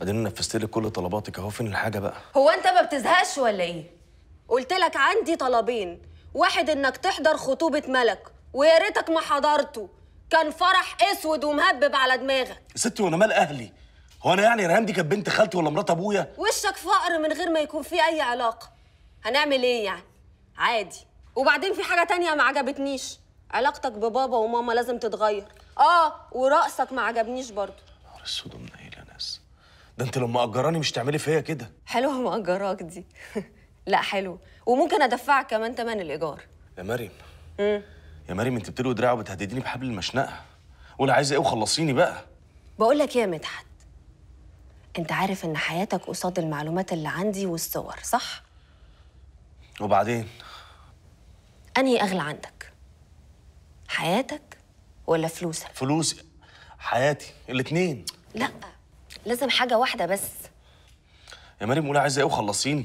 اديني نفذت لك كل طلباتك اهو، فين الحاجه بقى؟ هو انت ما بتزهقش ولا ايه؟ قلت لك عندي طلبين، واحد انك تحضر خطوبة ملك، ويا ريتك ما حضرته، كان فرح اسود ومهبب على دماغك. يا ستي وانا مال اهلي؟ هو انا يعني ريهام دي كانت بنت خالتي ولا مرات ابويا؟ وشك فقر من غير ما يكون فيه اي علاقة. هنعمل ايه يعني؟ عادي. وبعدين في حاجة تانية ما عجبتنيش، علاقتك ببابا وماما لازم تتغير. ورقصك ما عجبنيش برضو. نهار اسود ومنيل يا ناس، ده انت لما اجراني مش تعملي فيا كده. حلوة مأجراك دي. لا حلو، وممكن ادفعك كمان تمن الايجار. يا مريم. يا مريم انت بتلوي دراعي وبتهدديني بحبل المشنقه. قولي عايزه ايه وخلصيني بقى. بقول لك ايه يا مدحت، انت عارف ان حياتك قصاد المعلومات اللي عندي والصور، صح؟ وبعدين؟ انهي اغلى عندك؟ حياتك ولا فلوسك؟ فلوسي، حياتي، الاتنين. لا، لازم حاجة واحدة بس. يا مريم قولي عايزه ايه وخلصيني.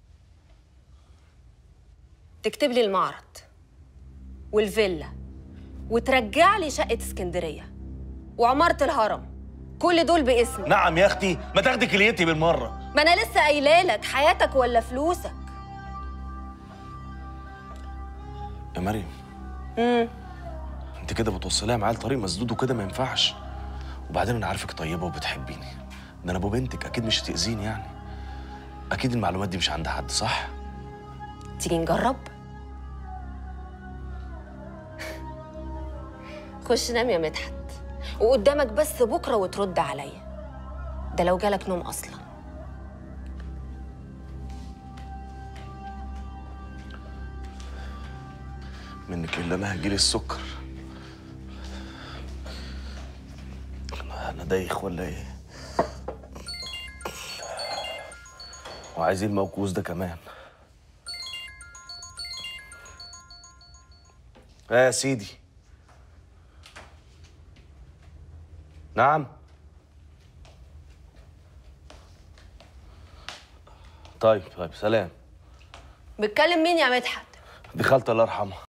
تكتب لي المعرض والفيلا، وترجع لي شقة اسكندرية وعمارة الهرم، كل دول باسمي. نعم يا اختي، ما تاخدي كليتي بالمره. ما انا لسه قايله لك حياتك ولا فلوسك. يا مريم. انت كده بتوصليها معايا لطريق مسدود وكده ما ينفعش. وبعدين انا عارفك طيبه وبتحبيني، ده انا ابو بنتك، اكيد مش هتاذيني يعني. اكيد المعلومات دي مش عند حد، صح؟ تيجي نجرب؟ خش نام يا مدحت، وقدامك بس بكره وترد عليا، ده لو جالك نوم اصلا. منك الا ما هيجيلي السكر. انا دايخ ولا ايه؟ وعايزين الموكوس ده كمان. يا سيدي. نعم. طيب سلام. بتكلم مين يا مدحت؟ دي خالتي الله يرحمها.